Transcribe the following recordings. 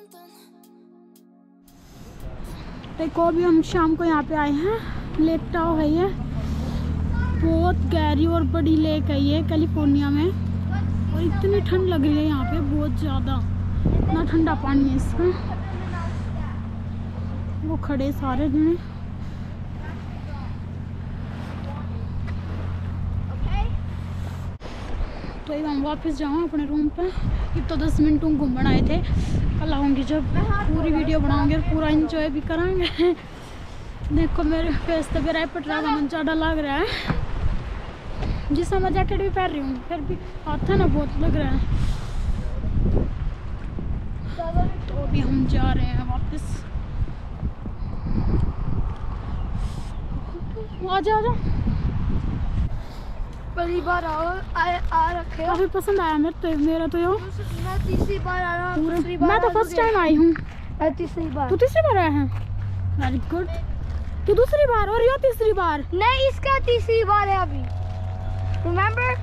देखो अभी हम शाम को यहाँ पे आए हैं। लेक टाउ है ये, बहुत गहरी और बड़ी लेक है ये कैलिफोर्निया में। और इतनी ठंड लग रही है यहाँ पे, बहुत ज़्यादा, इतना ठंडा पानी है इसका। वो खड़े सारे जने। तो अब हम वापस जाऊँ अपने रूम पे। ये तो 10 मिनट घूमने आए थे, कल आऊँगी जब पूरी वीडियो बनाऊँगी और पूरा इंजॉय भी कराएंगे। देखो मेरे फेस तो मेरा पटरा का मन ज़्यादा लग रहा है, जिसमें मैं जैकेट भी पहन रही हूँ, फिर भी हाथ है ना बहुत लग रहा है। तो अभी हम जा रहे हैं वापस। आजा आजा, पहली बार आ रखे। काफी पसंद आया मेरा तो यो। मैं तीसरी बार आ रहा हूँ। मैं तो फर्स्ट टाइम आई हूँ। तीसरी बार। तू तीसरी बार आया है? Very good. तू दूसरी बार और यो तीसरी बार? नहीं, इसका तीसरी बार है अभी। रिमेम्बर?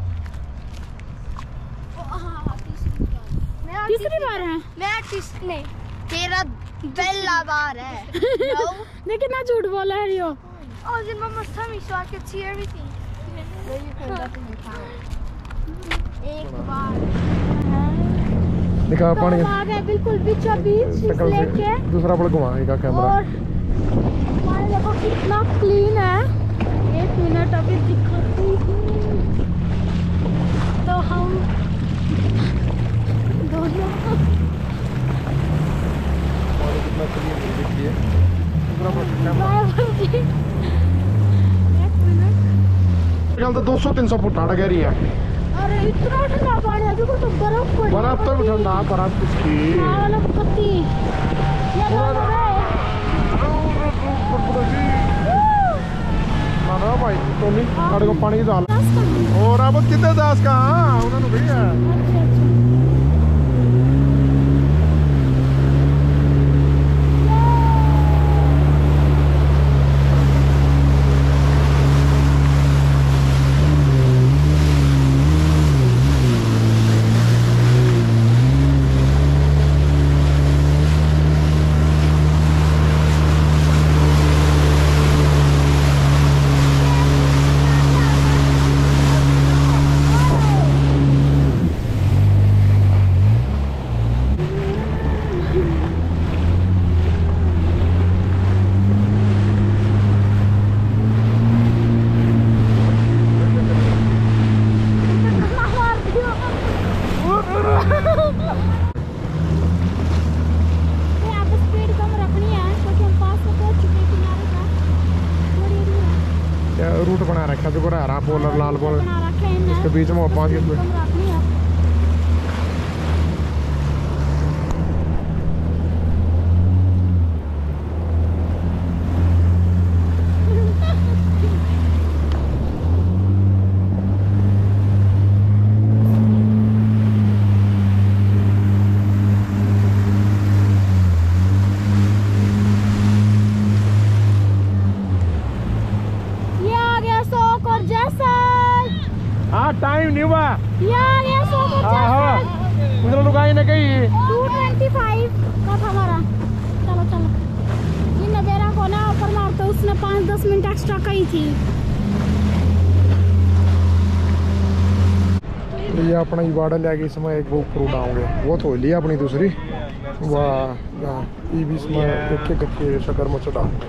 तीसरी बार है? मैं तीसरी नहीं, तेरा पहला बार है। लेकिन ना झूठ बोला है रियो। Oh, it's in Mama's tummy so I could see everything. एक बार दिखा पानी आ गए बिल्कुल बीचों बीच इस लेक के। दूसरा पड़ घुमाएगा कैमरा। और पानी देखो कितना क्लीन है। एक मिनट अभी दिखाती हूँ। तो हम दोनों पानी कितना क्लीन है देखिए। दूसरा पड़ कैमरा। तो 200-300 फुट आड़ गहरी है। अरे इतना ठंडा पानी है, देखो तो बर्फ पड़ी। बर्फ तो ठंडा, बर्फ किसकी? वाला पत्ती ये ना भाई टोनी आड़ को पानी डाल। और अब कितने दास का? हां उन्होंने भैया। रूट बना रखा जो हरा बॉल और लाल बॉल इसके बीच में पाँच टाइम नहीं हुआ यार ये सो उधर लुगाई ने कही 225 का था हमारा। चलो चलो इन नदेरा को ना ऊपर मारते, उसने 5-10 मिनट एक्स्ट्रा कही थी। ये अपना इवाड़ा ले गई इसमें एक वो फ्रूट आओगे वो तो लिया अपनी दूसरी वाह ये भी इसमें गक्के गक्के शक्कर मच डालूंगा।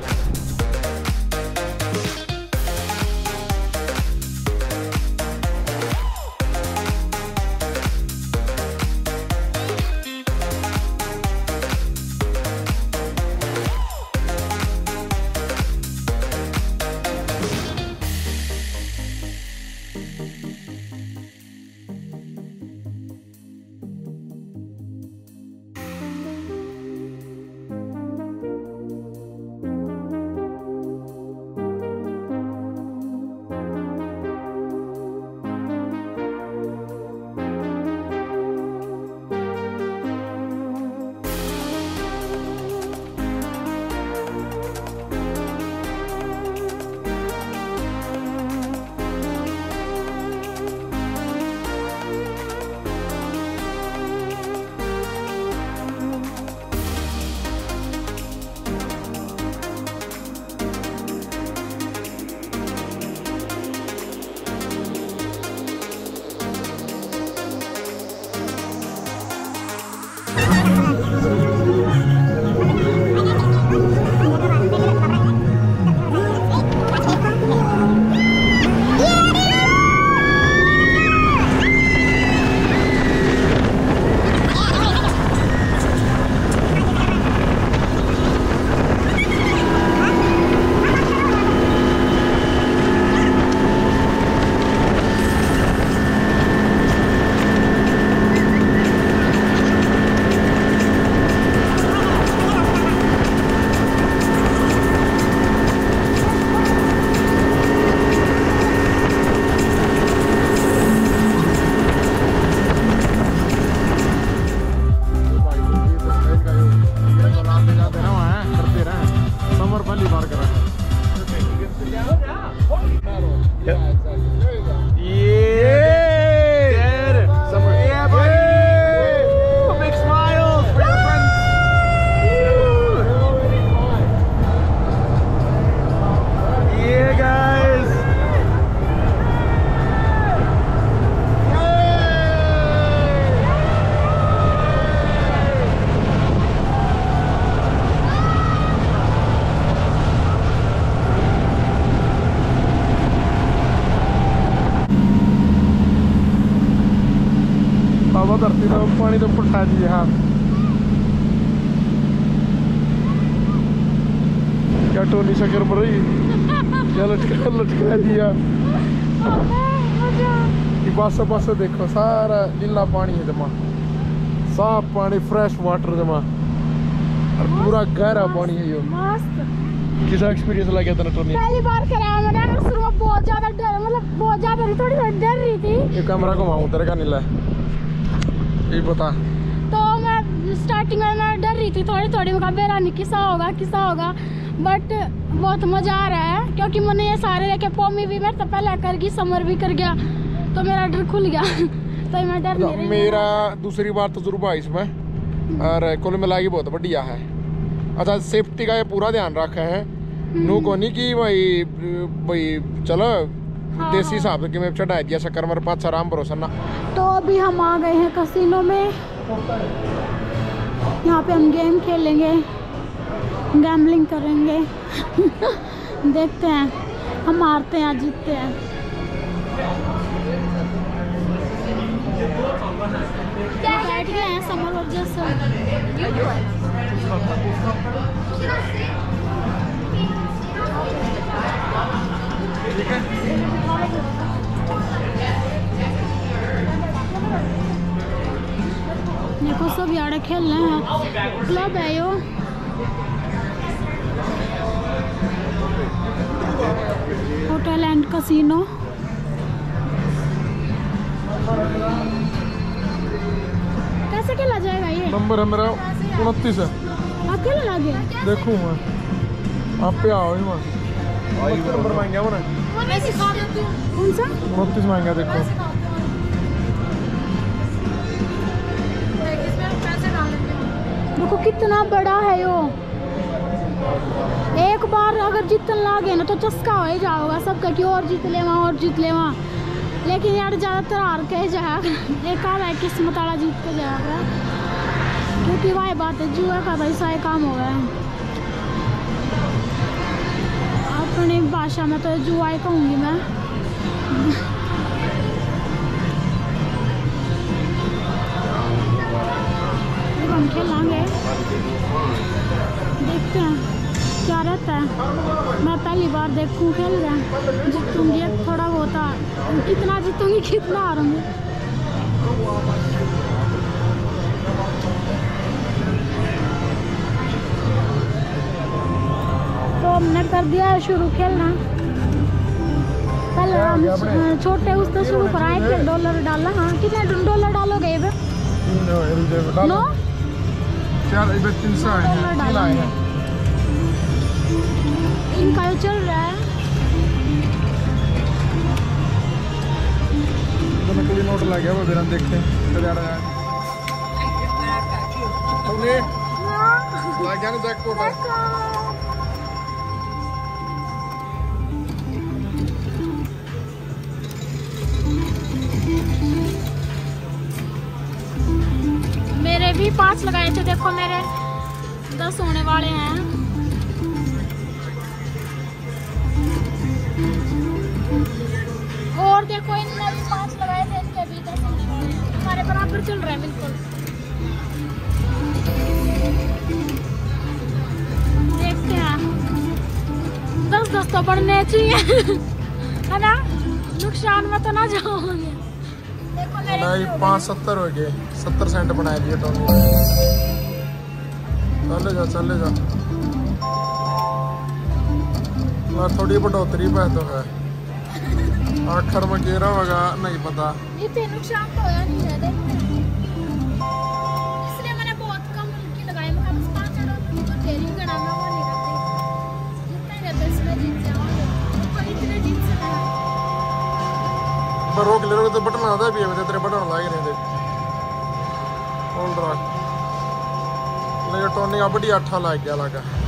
वो धरती तो पानी तो ऊपर उठा दिया। हाँ क्या टोनी शक्कर पर रही क्या लटका दिया। पास पास देखो सारा नीला पानी है जमा, साफ पानी, फ्रेश वाटर जमा और पूरा गहरा पानी है। यो किसा एक्सपीरियंस लगा था टोनी? पहली बार कराया मैंने, शुरू में बहुत ज्यादा डर, मतलब बहुत ज्यादा थोड़ी डर रही थी। ये कैमरा घुमाऊं तेरे का नीला ये बता। तो मैं स्टार्टिंग में मैं डर रही थी थोड़ी मैं मेरा नहीं किसा होगा, बट बहुत मजा आ रहा है क्योंकि मैंने ये सारे देखे। पौमी भी मेरे तो पहले कर गई, समर भी कर गया, तो मेरा डर खुल गया। तो मैं डर नहीं रही। मेरा दूसरी बार तजुर्बा है इसमें और कुल मिला के बहुत बढ़िया है। अच्छा सेफ्टी का ये पूरा ध्यान रखा है, नू को नहीं कि भाई चलो देसी हिसाब से कि मैं चढ़ा दिया शक्कर मेरे पास आराम भरोसा ना। तो अभी हम आ गए हैं कसिनो में, यहाँ पे हम गेम खेलेंगे, गैम्बलिंग करेंगे। देखते हैं हम हारते हैं या जीतते हैं। बैठ गए हैं समर और जैसा। देखो सब यार खेल रहे हैं, क्लब है यो। Hotel and casino. कैसे खेला जाएगा ये? नंबर है मेरा 29 है। आप खेला लगे? देखूँ मैं आप पे आओ ही मैं नंबर मांगे वो ना। मैं सिखा देती हूँ। कौन सा? 29 मांगा देखो। देखो कितना बड़ा है यो। एक बार अगर जीतने लगे ना तो चस्का हो ही जाओगा सबका कि और जीत ले वहाँ। लेकिन यार ज़्यादातर हार के जाएगा, एक आधा किस्मत वाला जीत के जाएगा, क्योंकि वही बात है जुआ का वैसा ही काम हो गया है। अपनी भाषा में तो जुआ ही कहूँगी मैं। हम खेलेंगे, देखते हैं क्या रहता है। मैं पहली बार देखूँ खेल रहे, जीतूंगी थोड़ा बहुत, कितना जीतूंगी कितना हारूंगी। तो हमने कर दिया है शुरू खेलना। पहले हम छोटे उससे शुरू कराए थे, $1 डाला। हाँ कितने $1 डालोगे? नो चार 300 है इनका चल रहा है। तो नकली नोट लग गया वो बिना देखते लग गया ना जैकपॉट। मेरे भी 5 लगाए थे, देखो मेरे 10 होने वाले हैं। और देखो इनने भी 5 लगाए थे, इनके भी 10 होने वाले हैं। हमारे बराबर चल रहा है बिल्कुल। देखते हैं 10-10 तो बढ़ने चाहिए है ना, नुकसान में तो ना जाओगे। देखो मेरे 5.70 हो गए, 70 सेंट बनाए दिए टोनी। चले जा थोड़ी बढ़ोतरी पे तो है, आखिर में गिरा होगा नहीं पता। इतने नुकसान तो होया नहीं है, इसलिए मैंने बहुत कम की लगाई। मैं बस 5 तेरी गणा में वो नहीं करती, जितने रहते इसमें जीत जाओगे। तो इतने जीत से पर रोक ले तो बटन आता भी है, तेरे बटन लागे नहीं देख होल्ड रख ले। टोनी का बढ़िया 8 लग गया लगा।